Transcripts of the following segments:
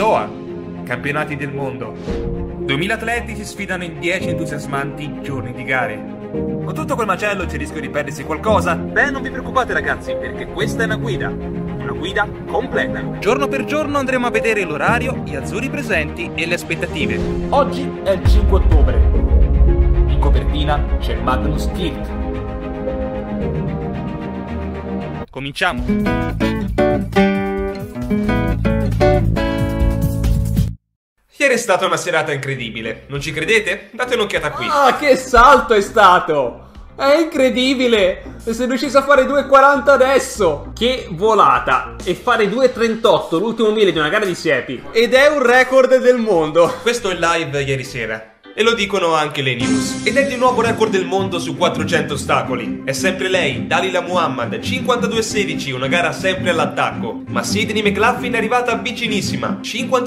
Doha, campionati del mondo. 2000 atleti si sfidano in 10 entusiasmanti giorni di gare. Con tutto quel macello c'è il rischio di perdersi qualcosa? Beh, non vi preoccupate ragazzi, perché questa è una guida completa. Giorno per giorno andremo a vedere l'orario, gli azzurri presenti e le aspettative. Oggi è il 5 ottobre. In copertina c'è Magnus Kirt. Cominciamo! Ieri è stata una serata incredibile, non ci credete? Date un'occhiata qui. Ah, che salto è stato! È incredibile! Se riuscissi a fare 2,40 adesso! Che volata! E fare 2,38 l'ultimo miele di una gara di siepi. Ed è un record del mondo! Questo è il live ieri sera. E lo dicono anche le news. Ed è di nuovo record del mondo su 400 ostacoli. È sempre lei, Dalila Muhammad, 52,16, una gara sempre all'attacco. Ma Sydney McLaughlin è arrivata vicinissima,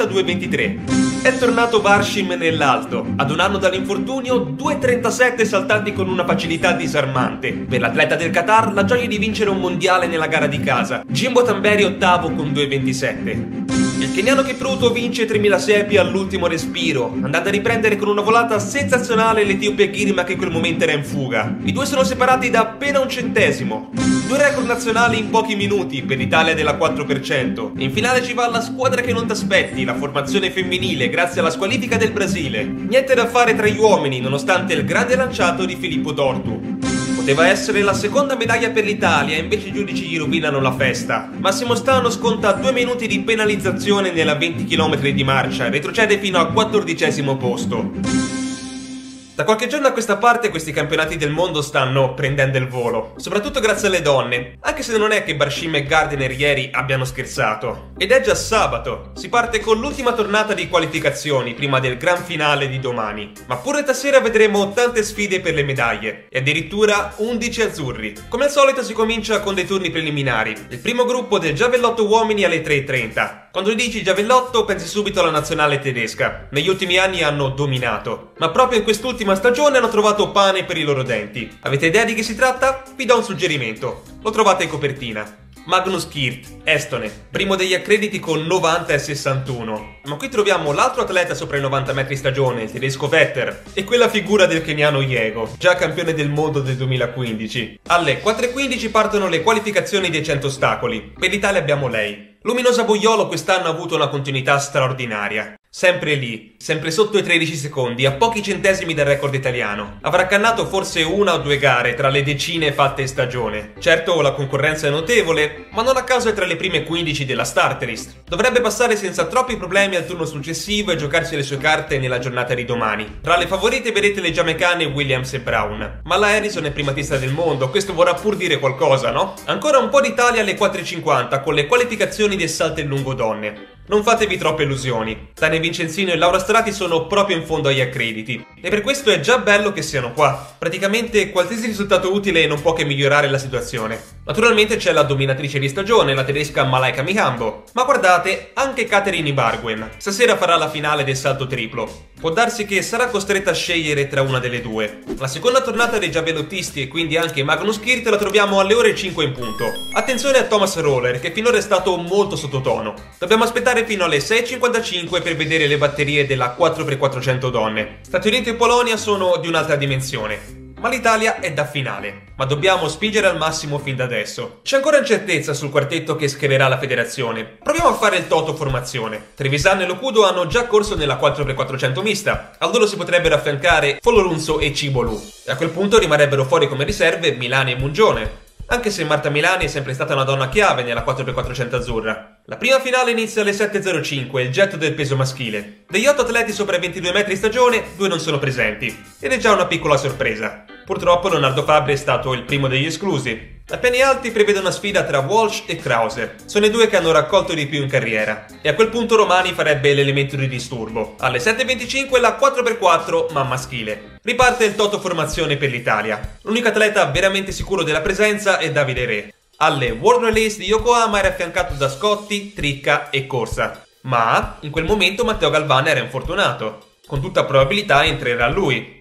52,23. È tornato Barshim nell'alto. Ad un anno dall'infortunio, 2,37 saltanti con una facilità disarmante. Per l'atleta del Qatar, la gioia di vincere un mondiale nella gara di casa. Jimbo Tamberi ottavo con 2,27. Il keniano Kipruto vince 3000 siepi all'ultimo respiro, andando a riprendere con una volata sensazionale l'Etiopia Girma che in quel momento era in fuga. I due sono separati da appena un centesimo. Due record nazionali in pochi minuti per l'Italia della 4%. E in finale ci va la squadra che non t'aspetti, la formazione femminile, grazie alla squalifica del Brasile. Niente da fare tra gli uomini, nonostante il grande lanciato di Filippo Tortu. Poteva essere la seconda medaglia per l'Italia e invece i giudici gli rovinano la festa. Massimo Stano sconta 2 minuti di penalizzazione nella 20 km di marcia e retrocede fino al 14° posto. Da qualche giorno a questa parte questi campionati del mondo stanno prendendo il volo, soprattutto grazie alle donne, anche se non è che Barshim e Gardner ieri abbiano scherzato. Ed è già sabato, si parte con l'ultima tornata di qualificazioni prima del gran finale di domani. Ma pure stasera vedremo tante sfide per le medaglie, e addirittura 11 azzurri. Come al solito si comincia con dei turni preliminari, il primo gruppo del giavellotto uomini alle 3:30. Quando dici giavellotto pensi subito alla nazionale tedesca, negli ultimi anni hanno dominato, ma proprio in quest'ultima stagione hanno trovato pane per i loro denti. Avete idea di che si tratta? Vi do un suggerimento, lo trovate in copertina. Magnus Kirt, estone, primo degli accrediti con 90,61. Ma qui troviamo l'altro atleta sopra i 90 metri stagione, il tedesco Vetter, e quella figura del keniano Yego, già campione del mondo del 2015. Alle 4:15 partono le qualificazioni dei 100 ostacoli. Per l'Italia abbiamo lei. Luminosa Boiolo quest'anno ha avuto una continuità straordinaria. Sempre lì, sempre sotto i 13 secondi, a pochi centesimi dal record italiano. Avrà cannato forse una o due gare tra le decine fatte in stagione. Certo, la concorrenza è notevole, ma non a caso è tra le prime 15 della start list. Dovrebbe passare senza troppi problemi al turno successivo e giocarsi le sue carte nella giornata di domani. Tra le favorite vedete le giamaicane Williams e Brown. Ma la Harrison è primatista del mondo, questo vorrà pur dire qualcosa, no? Ancora un po' d'Italia alle 4:50 con le qualificazioni del salto in lungo donne. Non fatevi troppe illusioni, Tania Vincenzino e Laura Strati sono proprio in fondo agli accrediti, e per questo è già bello che siano qua. Praticamente qualsiasi risultato utile non può che migliorare la situazione. Naturalmente c'è la dominatrice di stagione, la tedesca Malaika Mihambo, ma guardate, anche Catherine Ibarguen. Stasera farà la finale del salto triplo. Può darsi che sarà costretta a scegliere tra una delle due. La seconda tornata dei giavellottisti e quindi anche Magnus Kirt la troviamo alle ore 5 in punto. Attenzione a Thomas Roller, che finora è stato molto sottotono. Dobbiamo aspettare fino alle 6:55 per vedere le batterie della 4x400 donne. Stati Uniti e Polonia sono di un'altra dimensione. Ma l'Italia è da finale, ma dobbiamo spingere al massimo fin da adesso. C'è ancora incertezza sul quartetto che schiererà la federazione. Proviamo a fare il toto formazione. Trevisan e Locudo hanno già corso nella 4x400 mista. Al loro si potrebbero affiancare Folorunso e Cibolu. E a quel punto rimarrebbero fuori come riserve Milani e Mungione. Anche se Marta Milani è sempre stata una donna chiave nella 4x400 azzurra. La prima finale inizia alle 7:05, il getto del peso maschile. Degli 8 atleti sopra i 22 metri stagione, 2 non sono presenti. Ed è già una piccola sorpresa. Purtroppo Leonardo Fabri è stato il primo degli esclusi. A piani alti prevede una sfida tra Walsh e Krause. Sono i due che hanno raccolto di più in carriera. E a quel punto Romani farebbe l'elemento di disturbo. Alle 7:25 la 4x4 ma maschile. Riparte il toto formazione per l'Italia. L'unico atleta veramente sicuro della presenza è Davide Re. Alle World Release di Yokohama era affiancato da Scotti, Tricca e Corsa. Ma in quel momento Matteo Galvani era infortunato. Con tutta probabilità entrerà lui.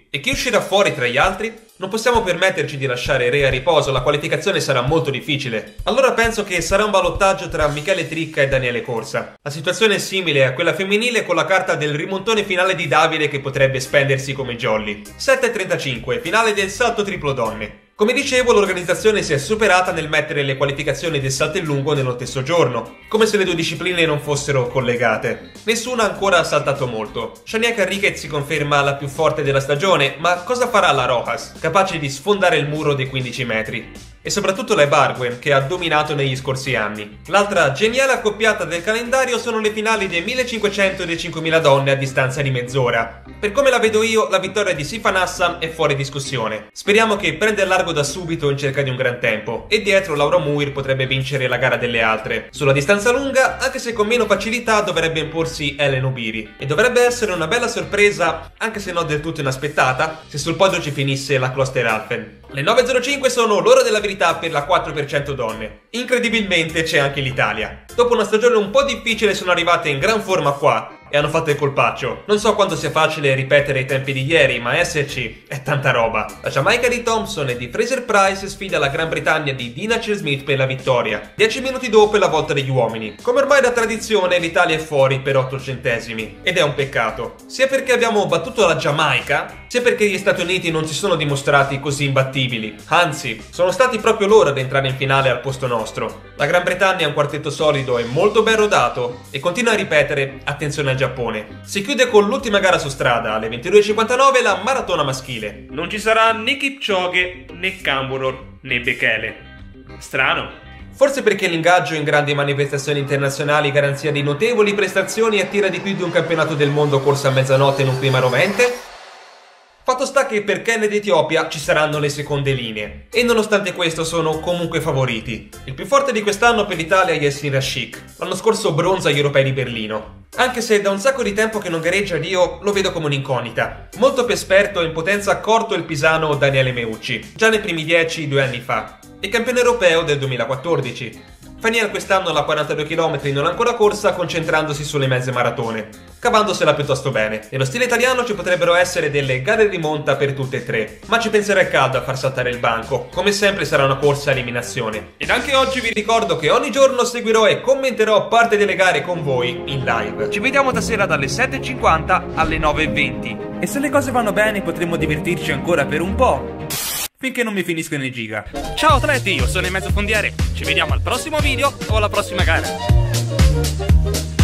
E chi uscirà fuori tra gli altri? Non possiamo permetterci di lasciare Re a riposo, la qualificazione sarà molto difficile. Allora penso che sarà un ballottaggio tra Michele Tricca e Daniele Corsa. La situazione è simile a quella femminile con la carta del rimontone finale di Davide che potrebbe spendersi come jolly. 7:35, finale del salto triplo donne. Come dicevo, l'organizzazione si è superata nel mettere le qualificazioni del salto in lungo nello stesso giorno, come se le due discipline non fossero collegate. Nessuna ancora ha saltato molto. Shania Carriquez si conferma la più forte della stagione, ma cosa farà la Rojas, capace di sfondare il muro dei 15 metri? E soprattutto la Barguen, che ha dominato negli scorsi anni. L'altra geniale accoppiata del calendario sono le finali dei 1500 e dei 5000 donne a distanza di mezz'ora. Per come la vedo io, la vittoria di Sifan Hassan è fuori discussione. Speriamo che prenda il largo da subito in cerca di un gran tempo, e dietro Laura Muir potrebbe vincere la gara delle altre. Sulla distanza lunga, anche se con meno facilità, dovrebbe imporsi Hellen Obiri. E dovrebbe essere una bella sorpresa, anche se non del tutto inaspettata, se sul podio ci finisse la Kloster-Alphen. Le 9:05 sono l'ora della verità per la 4% donne. Incredibilmente c'è anche l'Italia. Dopo una stagione un po' difficile sono arrivate in gran forma qua e hanno fatto il colpaccio. Non so quanto sia facile ripetere i tempi di ieri, ma esserci è tanta roba. La Giamaica di Thompson e di Fraser Price sfida la Gran Bretagna di Dina Smith per la vittoria. 10 minuti dopo è la volta degli uomini. Come ormai da tradizione, l'Italia è fuori per 8 centesimi. Ed è un peccato. Sia perché abbiamo battuto la Giamaica, sia perché gli Stati Uniti non si sono dimostrati così imbattibili. Anzi, sono stati proprio loro ad entrare in finale al posto nostro. La Gran Bretagna è un quartetto solido e molto ben rodato e continua a ripetere attenzione al Giappone. Si chiude con l'ultima gara su strada, alle 22:59 la maratona maschile. Non ci sarà né Kipchoge, né Camworor, né Bekele. Strano. Forse perché l'ingaggio in grandi manifestazioni internazionali garanzia di notevoli prestazioni e attira di più di un campionato del mondo corso a mezzanotte in un clima rovente? Fatto sta che per Kenya ed Etiopia ci saranno le seconde linee, e nonostante questo sono comunque favoriti. Il più forte di quest'anno per l'Italia è Yassin Rashik, l'anno scorso bronzo agli europei di Berlino. Anche se da un sacco di tempo che non gareggia, io lo vedo come un'incognita. Molto più esperto e in potenza accorto il pisano Daniele Meucci, già nei primi 10 2 anni fa, e campione europeo del 2014. Faniel quest'anno alla 42 km non ha ancora corsa, concentrandosi sulle mezze maratone, cavandosela piuttosto bene. Nello stile italiano ci potrebbero essere delle gare di rimonta per tutte e tre, ma ci penserei caldo a far saltare il banco. Come sempre sarà una corsa a eliminazione. Ed anche oggi vi ricordo che ogni giorno seguirò e commenterò parte delle gare con voi in live. Ci vediamo stasera dalle 7:50 alle 9:20. E se le cose vanno bene potremo divertirci ancora per un po'. Finché non mi finiscono i giga. Ciao atleti, io sono in mezzo fondiere. Ci vediamo al prossimo video o alla prossima gara.